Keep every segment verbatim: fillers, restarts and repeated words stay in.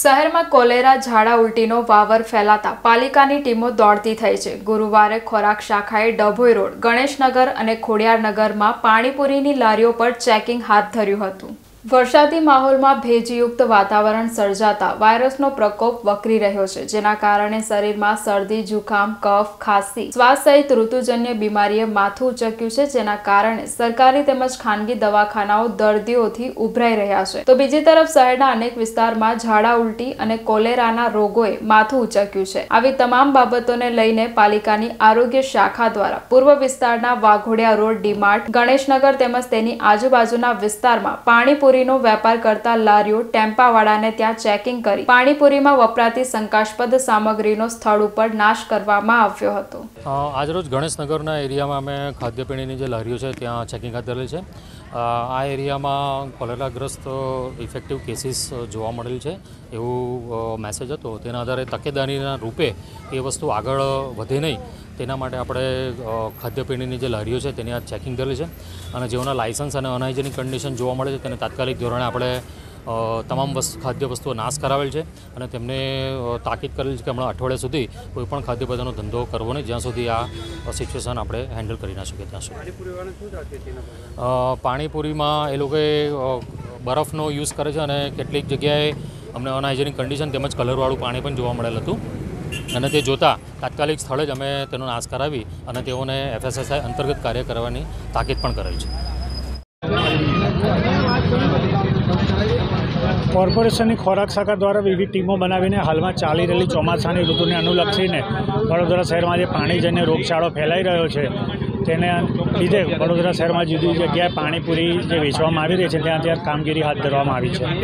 શહેરમાં કોલેરા ઝાડા ઉલટીનો વાવર ફેલાતા પાલિકાની ટીમો દોડતી થઈ છે। ગુરુવારે ખોરાક શાખાએ ડભોઈ રોડ, ગણેશનગર અને ખોડિયારનગરમાં પાણીપુરીની લારીઓ પર ચેકિંગ હાથ ધર્યું હતું। વરસાદી માહોલમાં ભેજયુક્ત વાતાવરણ સર્જાતા વાયરસનો પ્રકોપ વકરી રહ્યો છે, જેના કારણે શરીરમાં શરદી, જુખામ, કફ, ખાંસી, શ્વાસ સહિત ઋતુજન્ય બીમારીએ માથું ઉચક્યું છે, જેના કારણે સરકારી તેમજ ખાનગી દવાખાનાઓ દર્દીઓથી ઉભરાઈ રહ્યા છે। તો બીજી તરફ શહેરના અનેક વિસ્તારમાં ઝાડા ઉલટી અને કોલેરાના રોગોએ માથું ઉચક્યું છે। આવી તમામ બાબતોને લઈને પાલિકાની આરોગ્ય શાખા દ્વારા પૂર્વ વિસ્તારના વાઘોડિયા રોડ, ડીમાર્ટ, ગણેશનગર તેમજ તેની આજુબાજુના વિસ્તારમાં પાણીપુરી નો વેપાર કરતા લારીઓ, ટેમ્પાવાળાને ત્યાં ચેકિંગ કરી પાણીપુરીમાં વપરાતી શંકાસ્પદ સામગ્રીનો સ્થળ ઉપર નાશ કરવામાં આવ્યો હતો। આજરોજ ગણેશનગરના એરિયામાં અમે ખાદ્યપીણીની જે લારીઓ છે ત્યાં ચેકિંગ હાથ ધરેલ છે। આ એરિયામાં કોલેરાગ્રસ્ત ઇફેક્ટિવ કેસીસ જોવા મળેલ છે એવું મેસેજ હતો। તેના આધારે તકેદારીના રૂપે એ વસ્તુ આગળ વધે નહીં તેના માટે આપણે ખાદ્યપીણીની જે લારીઓ છે તેની આ ચેકિંગ કરેલી છે અને જેઓના લાયસન્સ અને અનહાઇજેનિક કન્ડિશન જોવા મળે છે તેને તાત્કાલિક ધોરણે આપણે તમામ વસ્તુ ખાદ્ય વસ્તુઓ નાશ કરાવેલ છે અને તેમને તાકીદ કરેલ છે કે હમણાં અઠવાડિયા સુધી કોઈપણ ખાદ્ય પદાર્થનો ધંધો કરવો નહીં જ્યાં સુધી આ સિચ્યુએશન આપણે હેન્ડલ કરી ના શકીએ ત્યાં સુધી। પાણીપુરીમાં એ લોકોએ બરફનો યુઝ કરે છે અને કેટલીક જગ્યાએ અમને અનહાઇજેનિક કન્ડિશન તેમજ કલરવાળું પાણી પણ જોવા મળેલ હતું અને તે જોતાં તાત્કાલિક સ્થળે જ અમે તેનો નાશ કરાવી અને તેઓને એફએસએસઆઈ અંતર્ગત કાર્ય કરવાની તાકીદ પણ કરેલ છે। કોર્પોરેશનની ખોરાક શાખા દ્વારા વિવિધ ટીમો બનાવીને હાલમાં ચાલી રહેલી ચોમાસાની ઋતુને અનુલક્ષીને વડોદરા શહેરમાં જે પાણીજન્ય રોગચાળો ફેલાઈ રહ્યો છે તેને લીધે વડોદરા શહેરમાં જુદી જુદી જગ્યાએ પાણીપુરી જે વેચવામાં આવી રહી છે ત્યાં ત્યાં કામગીરી હાથ ધરવામાં આવી છે।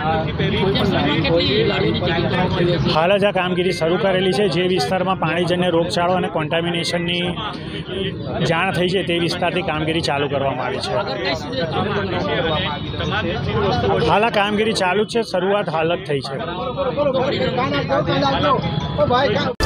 હાલ જ આ કામગીરી શરૂ કરેલી છે। જે વિસ્તારમાં પાણીજન્ય રોગચાળો અને કોન્ટામિનેશનની જાણ થઈ છે તે વિસ્તારથી કામગીરી ચાલુ કરવામાં આવી છે। હાલ આ કામગીરી ચાલુ જ છે, શરૂઆત હાલ જ થઈ છે।